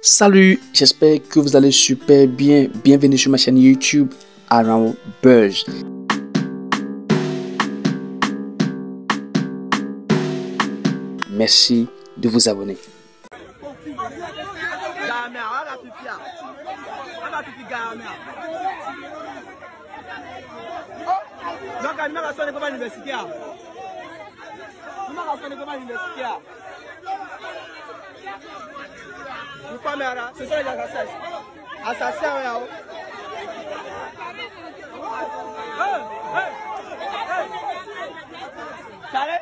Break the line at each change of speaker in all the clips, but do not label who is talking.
Salut, j'espère que vous allez super bien. Bienvenue sur ma chaîne YouTube Around Buzz. Merci de vous abonner.
C'est ça les assassins. Assassins, là-haut. Charlie,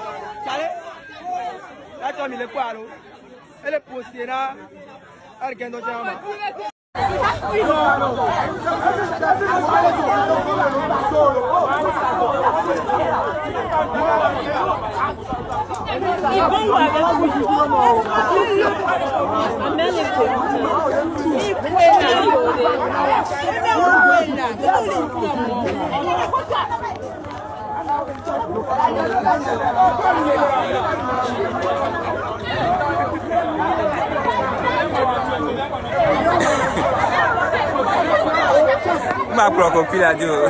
là tu as mis le poids, là. Elle est postée là. Elle gagne d'autres gens.
Ma proprio la Dio.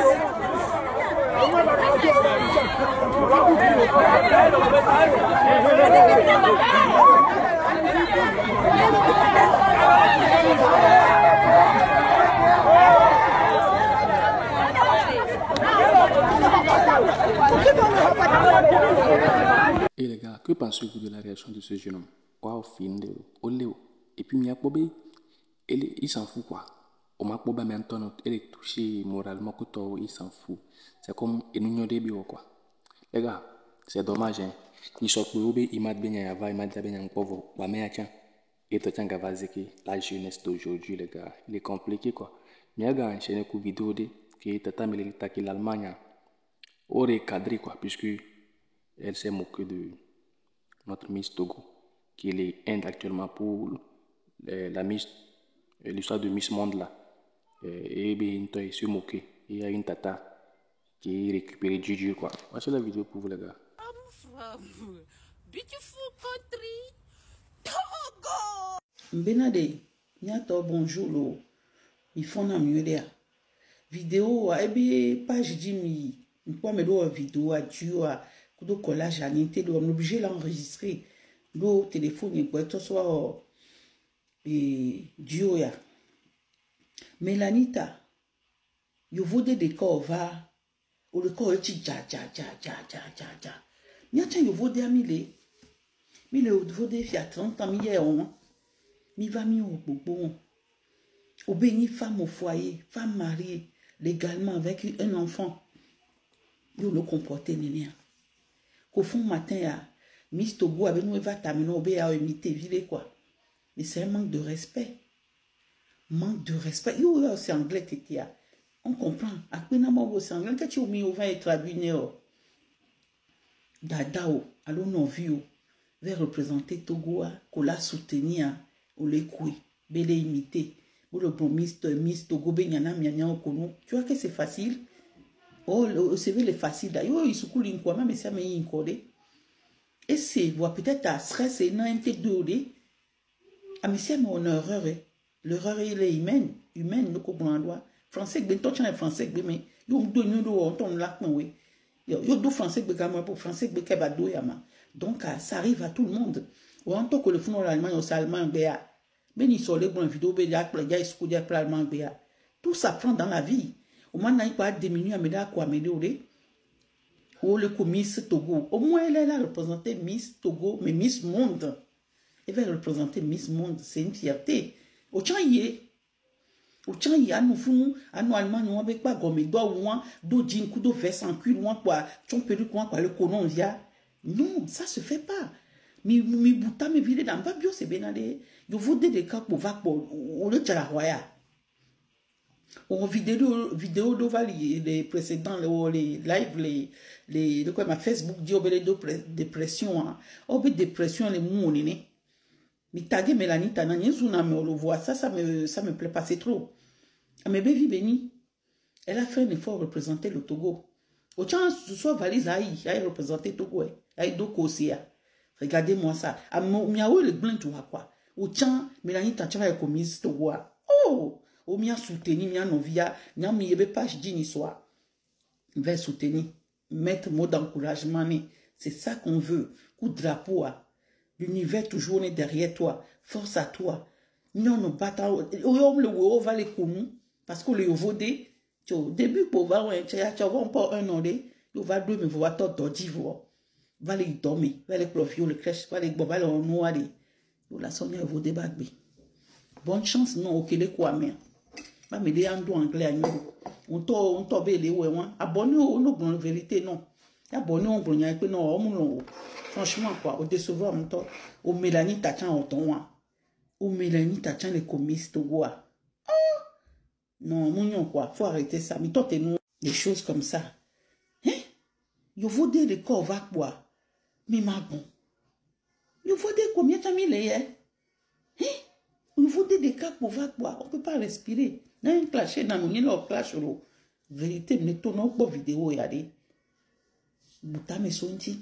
Et les gars, que pensez-vous de la réaction de ce jeune homme? Waouh, film de Oléo. Et puis, il s'en fout quoi. Au Makbo maintenant, il est touché moralement, il s'en fout. C'est comme une début quoi. Les gars, c'est dommage. Hein. Il sort pour il m'a bien avant, il m'a bien pauvre. Et tout le temps, la jeunesse d'aujourd'hui, les gars, il est compliqué quoi. Mais les gars, enchaîné une vidéo qui est totalement l'Allemagne. Aurait cadré quoi, puisque elle s'est moquée de notre Miss Togo, qui est Inde actuellement pour la Miss, l'histoire de Miss Monde là. Et bien, il se moqué. Il y a une tata qui est récupérée du quoi. Voici la vidéo pour vous les gars.
Beautiful country, Togo.
Benade, nyato bonjour lo. Mi fona mieux vidéo a ebe page di mi quoi me do vidéo a tu a kudo collage à l'inté on obligé l'enregistrer do téléphone quoi to soit et duo ya Melanita yo vode de corps va o le corps ti ja nyacha yo vode a mile o vode fi a 30 ans mi on mi va mi au bobo au béni femme au foyer femme mariée légalement avec un enfant yo le comporter nénia qu'au fond matin à Miss Togo avec nous va terminer au bé à imiter ville quoi mais c'est un manque de respect yo c'est anglais tetia on comprend à quoi n'a pas c'est anglais quand tu au milieu va être traduit néo dadao allons non vieux vers représenter Togo qu'on la soutenir ou les couilles belé imiter pour le bon Miss Togo benyana mianya okono tu vois que c'est facile. Oh le CV est facile d'ailleurs il se coule quoi mais ça mais incodé et c'est voit peut-être à stress et non MT2D ah mais c'est mon erreur l'erreur elle est humaine nous comprend droit français ben toi tu es français mais yo donne do on ton là oui yo do français be comme pour français be ke ba do yama donc ça arrive à tout le monde ou en tant que le fond l'allemand au allemand béa ben il sort les bonnes vidéos ben ya escoude ya allemand béa tout s'apprend dans la vie au moins n'a pas diminuer à meda quoi améliorer ou le Miss Togo au moins elle a représenté Miss Togo mais Miss Monde elle va représenter Miss Monde c'est une fierté au tchan y a nous fou à nous allemand nous avec pas gomme doit ou moins do jean coup do veste en cuir ou quoi ton perruque quoi le colon via non ça se fait pas mi bouta me vile dans pas bio c'est benade yo vous des cas pour va pour on le tchala roya on vidéo d'ovali les précédents les live les de quoi ma Facebook dit obele dépression obe dépression les mounini mi tagué Melanita na nyezuna me le voit ça me plaît pas c'est trop mais bévi béni elle a fait un effort représenter le Togo au chance soit valise a représenter Togo a do kosia regardez-moi ça a miaou le blanc tu vois quoi au tchan Mélanie Tachava est commise to wa oh o mia soutenir mia novia nya mi yebe page dini soir vers soutenir mettre mot d'encouragement c'est ça qu'on veut coup de drapeau l'univers toujours est derrière toi force à toi non non pas le va les commun parce que le vodé au début pour voir tu vas pas un an tu vas deux mais voir toi d'ivre va les dormir va les profiter le crèche va les va les noir la sonne vodé bagbe bonne chance non ok les quoi mais ba me de ando anglais anyo on to be le we won abonné o no bon vérité non abonné on bon yan pe non o mu lo franchement quoi au décevoir on to o Mélanie Tachan on ton wa o Mélanie Tachan les commis Togo non mon quoi faut arrêter ça mais toi t'es nous des choses comme ça hein yo vodé le corps va quoi mais ma bon yo vodé combien t'as mis les hein il faut des cas pour voir quoi on peut pas respirer dans un clash dans nous ni leur clash ro vérité mais ton non pas vidéo y aller buta me sonti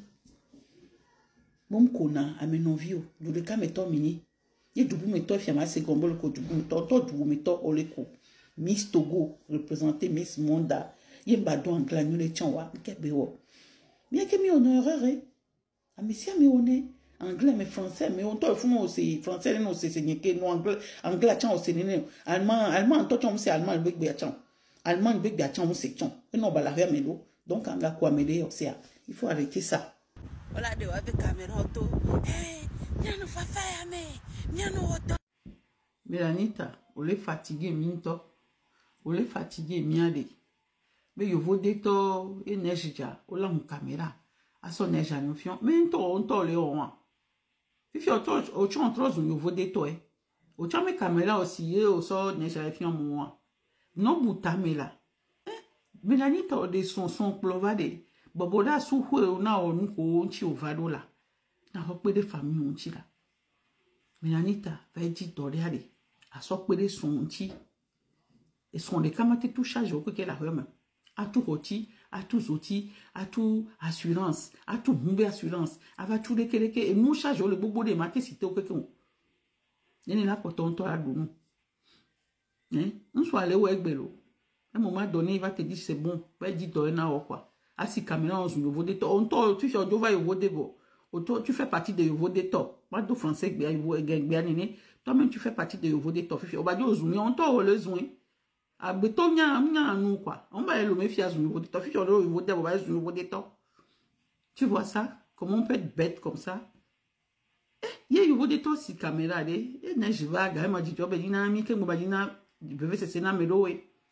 bon kona amenovio du le cas meto mini et du meto fiama c'est gombol ko du meto oleko Miss Togo représenter Miss Monda yemba do en clan le chanwa kebewo bien que mi honorere a monsieur mi honneur anglais mais français mais on toi font aussi français non c'est que non anglais tchan aussi allemand toi c'est allemand bec be tchan allemand bec be tchan c'est tchan et non bala rien melo donc anga quoi mêler c'est il faut arrêter ça
Voilà de avec caméra auto hey nyano fafa mais nyano auto
Mélanita on les fatigué minto on les fatigué miade mais yo vodé to et neige ja on la caméra à son neige à nous fion mais on to le on if you touch o chon trozo yo vodé to o chon me caméra aussi au so neige à fion moi non buta mela Mélanita o de son plovade boboda su hwe na onu ko nchi ovado la na ho pe de famille onchi la Mélanita va dit doriade a so pe de son nchi et son de kamate tout charge au que la reme à tout roti à tout zoti à tout assurance à tout mumbe assurance ava tout les keleke et nous charge le bobo de maté cité au que nene la poto on to la dunu hein on soit aller au egbelo à un moment donné il va te dire c'est bon va dire dorina ou quoi à si caméra on nouveau de to on to tu fais va yo de bo tu fais partie de yo de to pas de français bien nene toi même tu fais partie de yo de to fifi o ba jo zuni on to le zuni a beto nya nous quoi on va le méfier au niveau de ta fille au niveau de temps tu vois ça comment on peut être bête comme ça il y a au niveau de temps si caméra de et neige vague m'a dit job ina mi que mo ba dina bébé c'est na melo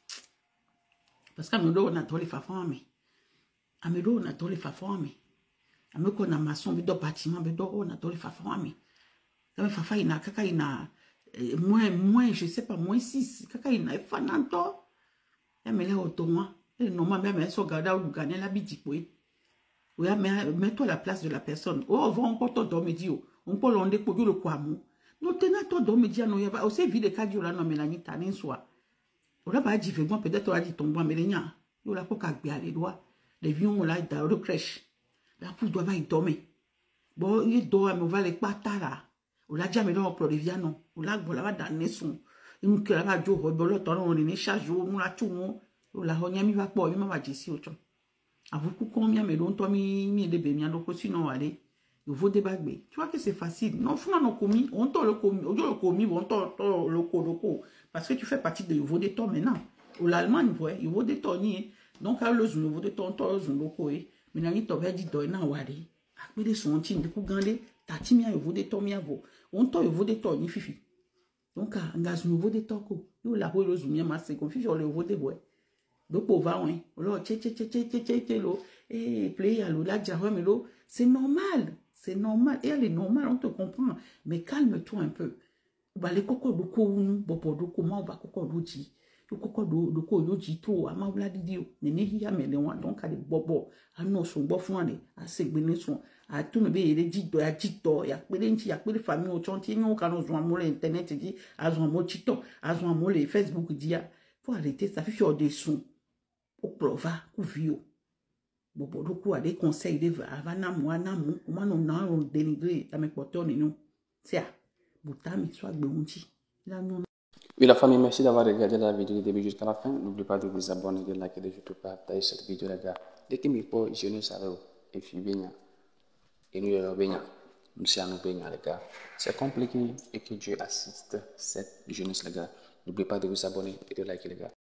parce que melo on a tous les fafons mais amelo on a tous les fafons mais ameko na maçon bido bâtiment bido on a tous les fafons mais comme fafa ina kaka ina moins je sais pas moins 6 kaka ina fananto ya mele otonwa et normalement mais so gada ou gagner la bidikwe ou ya mets-toi à la place de la personne oh va on porte dormir dio on peut l'onde ko le kwamu no tena to dormir dia no ya va aussi vide kadio la no Mélanie tanin soit on va dire vraiment peut-être on a dit tomber melenia yo la ko ka gbe ale doigt les vions là dans le crèche la pousse doit va y dormir bon il doit mais on va les patala ou la jamais dans le viano ou la voilà dans neson une que la jo rebolo ton on ni charge ou la tout ou la honya mi va po mi ma disi o chon avuku combien mais don to mi de be mi andoko sinon aller il faut débagber tu vois que c'est facile non funa no commis on to le commis o jo le commis on to le ko parce que tu fais partie de niveau de toi maintenant ou l'allemand voit il vaut de toi ni donc à le niveau de ton to zo ko mais na to va dit do na wari akpede son tin de ku gande tati mi a il vaut de toi mi avo on to il vaut de toi ni fifi donc engage nouveau de toko yo la ho lo zumia ma se confusion sur le niveau de boy donc pour va ouais lo che lo play allo la ja mais lo c'est normal et elle est normale on te comprend mais calme-toi un peu ba le koko do ko unu bobo do ko ma ba koko do ji do koko do ko yo ji to ama wla didio ne hi ya mele wa donc ale bobo ano so gbo fun ale a se gbe ni so a tu me be ere jido ya jito ya pele nchi ya pele famille o chonti ni o kan zo amole internet di azo amo chito azo amole Facebook dia faut arrêter ça fi de son o prova ku vio bobo do ko ale conseil de avana mo anamu o ma no na on dénigrer ta me poto ni no tia Boutami, soit Beunchi.
Oui, la famille, merci d'avoir regardé la vidéo du début jusqu'à la fin. N'oubliez pas de vous abonner, de liker, de surtout partager cette vidéo, les gars. Dès que mes potes, je ne savais pas, et puis bien, et nous, bien, nous sommes bien, les gars. C'est compliqué et que Dieu assiste cette jeunesse, les gars. N'oubliez pas de vous abonner et de liker, les gars.